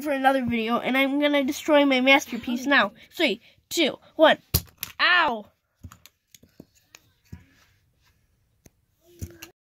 for another video, and I'm gonna destroy my masterpiece now. 3, 2, 1. Ow!